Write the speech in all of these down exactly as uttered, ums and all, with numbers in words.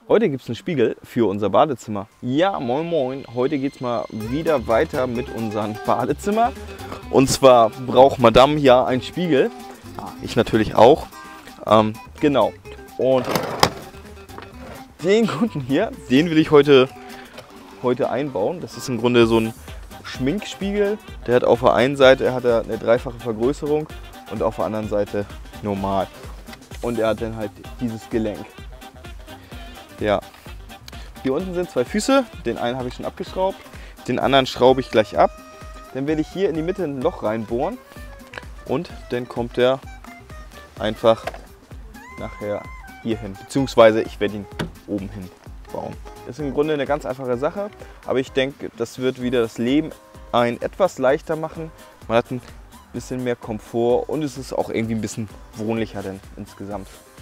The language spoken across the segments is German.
Heute gibt es einen Spiegel für unser Badezimmer. Ja, moin moin. Heute geht es mal wieder weiter mit unserem Badezimmer. Und zwar braucht Madame ja einen Spiegel. Ich natürlich auch. Ähm, genau. Und den guten hier, den will ich heute, heute einbauen. Das ist im Grunde so ein Schminkspiegel. Der hat auf der einen Seite hat er eine dreifache Vergrößerung und auf der anderen Seite normal. Und er hat dann halt dieses Gelenk. Ja, hier unten sind zwei Füße, den einen habe ich schon abgeschraubt, den anderen schraube ich gleich ab. Dann werde ich hier in die Mitte ein Loch reinbohren und dann kommt der einfach nachher hier hin, beziehungsweise ich werde ihn oben hin bauen. Das ist im Grunde eine ganz einfache Sache, aber ich denke, das wird wieder das Leben ein etwas leichter machen. Man hat ein bisschen mehr Komfort und es ist auch irgendwie ein bisschen wohnlicher denn insgesamt.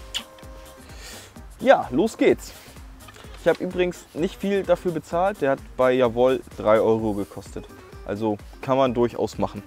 Ja, los geht's. Ich habe übrigens nicht viel dafür bezahlt. Der hat bei Jawohl drei Euro gekostet. Also kann man durchaus machen.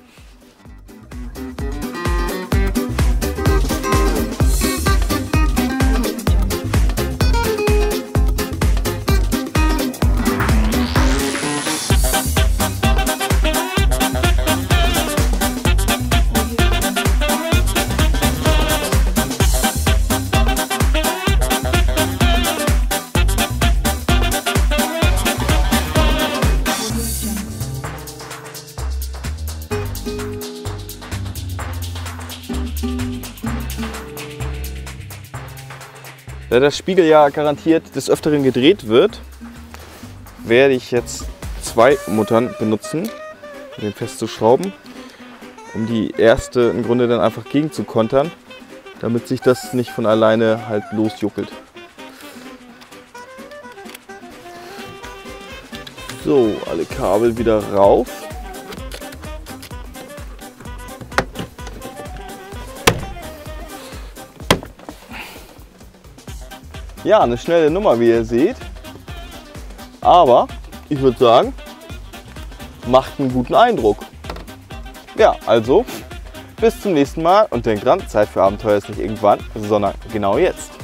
Da der Spiegel ja garantiert des Öfteren gedreht wird, werde ich jetzt zwei Muttern benutzen, um den festzuschrauben, um die erste im Grunde dann einfach gegen zu kontern, damit sich das nicht von alleine halt losjuckelt. So, alle Kabel wieder rauf. Ja, eine schnelle Nummer, wie ihr seht, aber ich würde sagen, macht einen guten Eindruck. Ja, also bis zum nächsten Mal und denkt dran, Zeit für Abenteuer ist nicht irgendwann, sondern genau jetzt.